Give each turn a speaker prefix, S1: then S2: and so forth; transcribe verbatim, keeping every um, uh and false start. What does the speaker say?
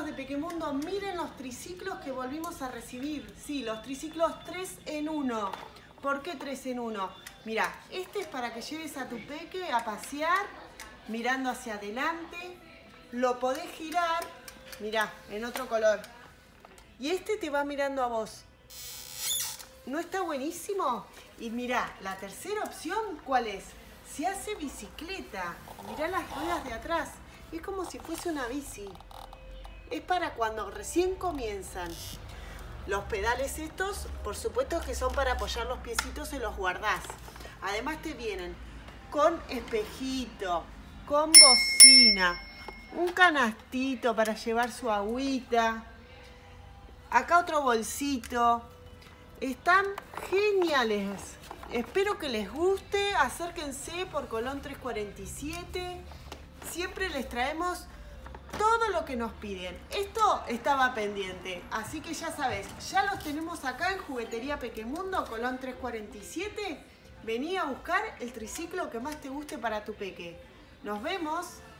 S1: amigos de Pequemundo, miren los triciclos que volvimos a recibir. Sí, los triciclos tres en uno. ¿Por qué tres en uno? Mirá, este es para que lleves a tu peque a pasear, mirando hacia adelante. Lo podés girar, mirá, en otro color. Y este te va mirando a vos. ¿No está buenísimo? Y mirá, la tercera opción, ¿cuál es? Se hace bicicleta. Mirá las ruedas de atrás. Es como si fuese una bici. Es para cuando recién comienzan. Los pedales estos, por supuesto que son para apoyar los piecitos y los guardás. Además te vienen con espejito, con bocina, un canastito para llevar su agüita. Acá otro bolsito. Están geniales. Espero que les guste. Acérquense por Colón trescientos cuarenta y siete. Siempre les traemos todo lo que nos piden. Esto estaba pendiente, así que ya sabes, ya los tenemos acá en Juguetería Pequemundo, Colón trescientos cuarenta y siete. Vení a buscar el triciclo que más te guste para tu peque. Nos vemos.